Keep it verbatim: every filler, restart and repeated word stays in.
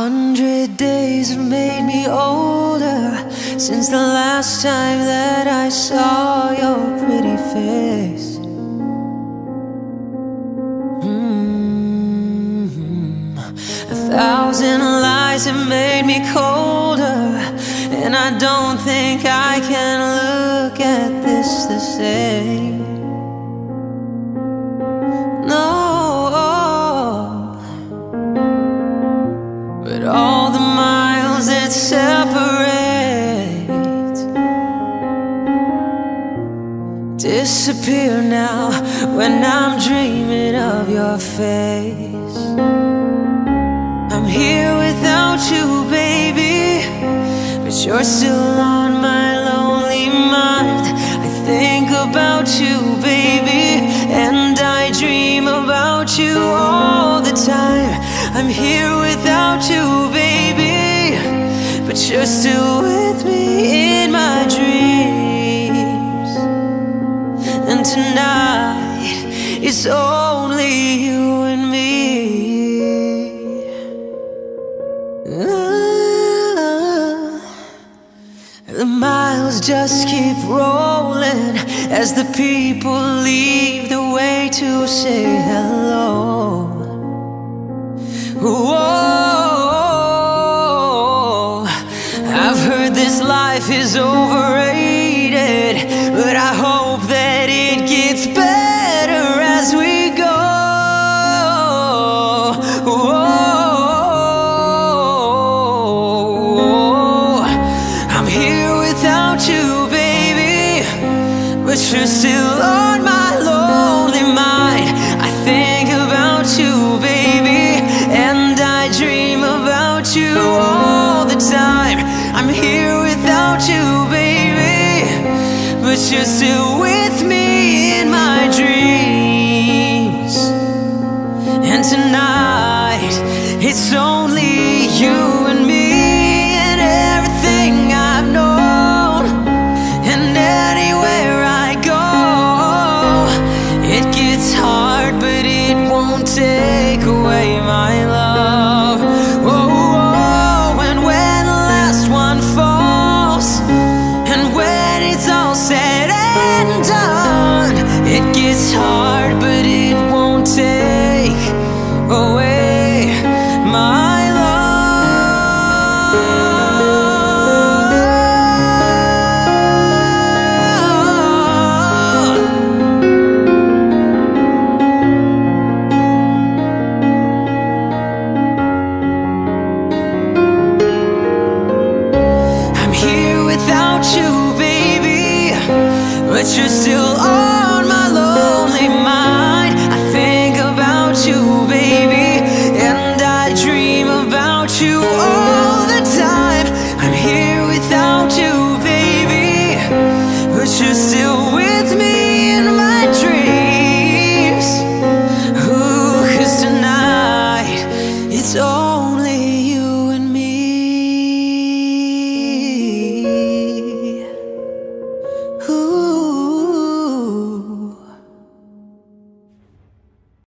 hundred days have made me older since the last time that I saw your pretty face. Mm-hmm. A thousand lies have made me colder, and I don't think I can look at this the same. No, but all the miles that separate disappear now when I'm dreaming of your face. I'm here without you, baby, but you're still on my lonely mind. I think about you, baby, and I dream about you all the time. I'm here without you, baby, but you're still with me in my dreams. And tonight, it's only you and me. Ah, the miles just keep rolling as the people leave the way to say hello. Whoa, I've heard this life is overrated, but I hope that it gets better as we go. Whoa, I'm here without you, baby, but you're still on my lonely mind. I think about you, baby, and I dream about you all the time. I'm here without you, baby, but you're still with me in my dreams. And tonight, it's only you and me and everything I've known. And anywhere I go, it gets hard, but it won't take away my love. Whoa, whoa, and when the last one falls, and when it's all said and done, it gets hard, but it won't take away my love. I'm here without you, baby, but you're still on